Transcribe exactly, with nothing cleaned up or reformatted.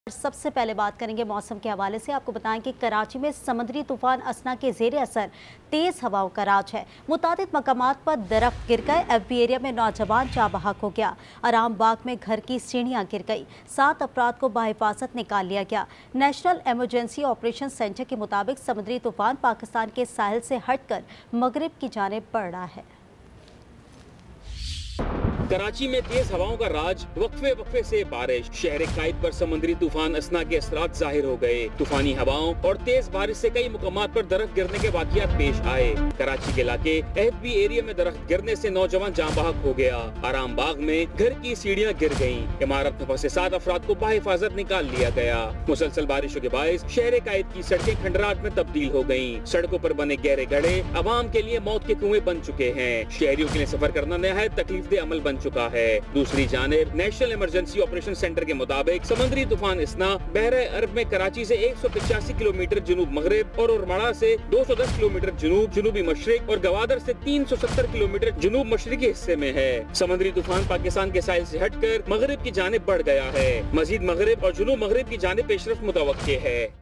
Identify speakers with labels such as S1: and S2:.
S1: सबसे पहले बात करेंगे मौसम के हवाले से। आपको बताएं कि कराची में समुद्री तूफान असना के जेर असर तेज हवाओं का राज है। मुतादिद मकामात पर दरख्त गिर गए। एफ बी एरिया में नौजवान जाँ बहक हो गया। आराम बाग में घर की सीढ़ियां गिर गई। सात अफराद को बाहिफाजत निकाल लिया गया। नेशनल इमरजेंसी ऑपरेशन सेंटर के मुताबिक समुद्री तूफान पाकिस्तान के साहिल से हटकर मगरिब की जानिब बढ़ रहा है।
S2: कराची में तेज हवाओं का राज, वक्फे वक्फे से बारिश। शहर कायद पर समुद्री तूफान असना के असरात जाहिर हो गए। तूफानी हवाओं और तेज बारिश से कई मुकामात पर दरख्त गिरने के वाकयात पेश आए। कराची के इलाके एफ बी एरिया में दरख्त गिरने से नौजवान जाँ बहक हो गया। आराम बाग में घर की सीढ़ियां गिर गयीं। इमारत में फंसे सात अफराद को बाहिफाजत निकाल लिया गया। मुसलसल बारिशों के बायस शहर कायद की सड़कें खंडरात में तब्दील हो गयीं। सड़कों पर बने गहरे गड्ढे अवाम के लिए मौत के कुएं बन चुके हैं। शहरियों के लिए सफर करना नहायत तकलीफदेह अमल बन चुका है। दूसरी जानिब नेशनल इमरजेंसी ऑपरेशन सेंटर के मुताबिक समुद्री तूफान इसना बहरे अरब में कराची से एक सौ पचासी किलोमीटर जुनूब मगरिब और उरमड़ा से दो सौ दस किलोमीटर जुनूब जुनूबी मशरिक और गवादर से तीन सौ सत्तर किलोमीटर जुनूब मशरिकी हिस्से में है। समुद्री तूफान पाकिस्तान के साहिल से हटकर मगरिब की जानिब बढ़ गया है। मजीद मगरिब और जुनूब मगरिब की जानिब पेशरफ्त मुतवक्के है।